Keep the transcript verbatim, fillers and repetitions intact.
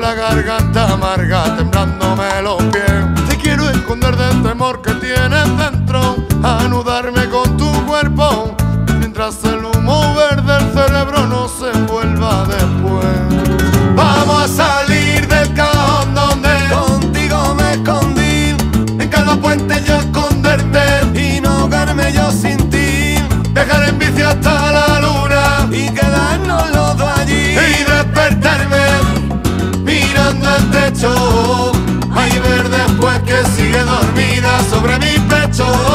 la garganta amarga, temblándome los pies. Te quiero esconder del temor que tienes dentro, anudarme con tu cuerpo, mientras el humo verde del cerebro no se envuelva después. Vamos a salir del cajón donde contigo me escondí, en cada puente yo esconderte y no ahogarme yo sin ti. Dejar en bici hasta la luna y quedarnos los dos allí, y despertarme mirando el techo, ahí ver después que sigue dormida sobre mi pecho.